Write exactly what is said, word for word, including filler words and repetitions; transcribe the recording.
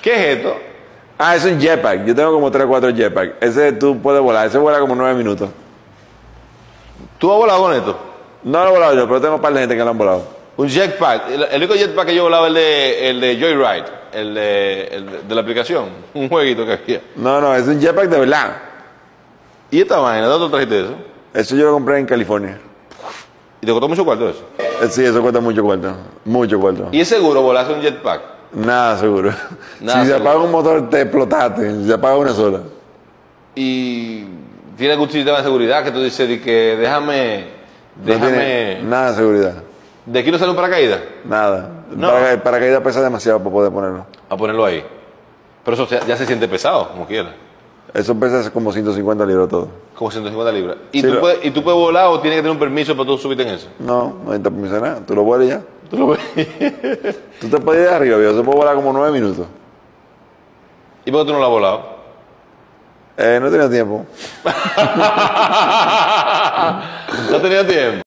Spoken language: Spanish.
¿Qué es esto? Ah, es un jetpack. Yo tengo como tres o cuatro jetpack. Ese tú puedes volar. Ese vuela como nueve minutos. ¿Tú has volado con esto? No lo he volado yo, pero tengo un par de gente que lo han volado. Un jetpack. El, el único jetpack que yo volaba es el de, el de Joyride, el de, el de, de la aplicación. Un jueguito que había. No, no, es un jetpack de verdad. ¿Y esta vaina? ¿De dónde trajiste eso? Eso yo lo compré en California. ¿Y te costó mucho cuarto eso? Eh, Sí, eso cuesta mucho cuarto. Mucho cuarto. ¿Y es seguro volarse un jetpack? Nada seguro. Nada si se seguro. apaga un motor, te explotaste. Si se apaga una sola. ¿Y tiene algún sistema de seguridad que tú dices de que déjame, No déjame... tiene nada de seguridad. ¿De aquí no sale un paracaídas? Nada. No. Para, el paracaídas pesa demasiado para poder ponerlo. A ponerlo ahí. Pero eso ya, ya se siente pesado, como quiera. Eso pesa como ciento cincuenta libras todo. Como ciento cincuenta libras. ¿Y, Sí, tú lo- puedes, ¿Y tú puedes volar o tienes que tener un permiso para tú subirte en eso? No, no necesitas permiso de nada. Tú lo vuelas y ya. ¿Tú lo ves? Tú te puedes ir de arriba, viejo. Se puede volar como nueve minutos. ¿Y por qué tú no lo has volado? Eh, no tenía tiempo. No tenía tiempo.